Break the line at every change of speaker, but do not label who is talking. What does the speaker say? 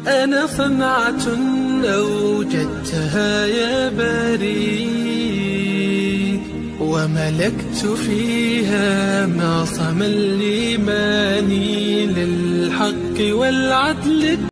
أنا صنعة أوجدتها يا بريء، وملكت فيها معصم الإيمان للحق والعدل.